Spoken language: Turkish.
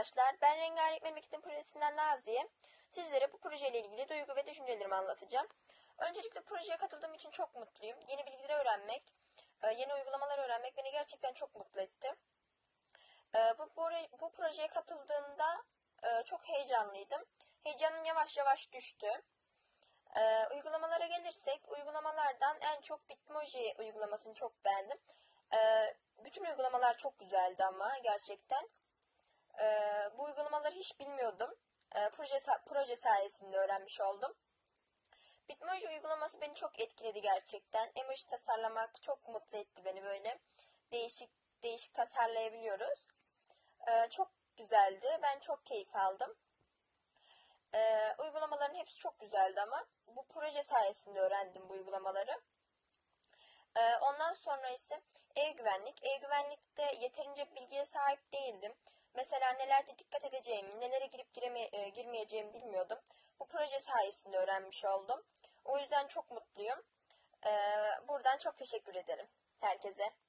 arkadaşlar, ben Rengarenk Memleketin projesinden Naziye. Sizlere bu projeyle ilgili duygu ve düşüncelerimi anlatacağım. Öncelikle projeye katıldığım için çok mutluyum. Yeni bilgileri öğrenmek, yeni uygulamalar öğrenmek beni gerçekten çok mutlu etti. Bu projeye katıldığımda çok heyecanlıydım. Heyecanım yavaş yavaş düştü. Uygulamalara gelirsek, uygulamalardan en çok Bitmoji uygulamasını çok beğendim. Bütün uygulamalar çok güzeldi ama gerçekten. Bu uygulamaları hiç bilmiyordum. Proje sayesinde öğrenmiş oldum. Bitmoji uygulaması beni çok etkiledi gerçekten. Emoji tasarlamak çok mutlu etti beni böyle. Değişik tasarlayabiliyoruz. Çok güzeldi. Ben çok keyif aldım. Uygulamaların hepsi çok güzeldi ama bu proje sayesinde öğrendim bu uygulamaları. Ondan sonra ise e-güvenlik. E-güvenlikte yeterince bilgiye sahip değildim. Mesela nelerde dikkat edeceğimi, nelere girip girmeyeceğimi bilmiyordum. Bu proje sayesinde öğrenmiş oldum. O yüzden çok mutluyum. Buradan çok teşekkür ederim herkese.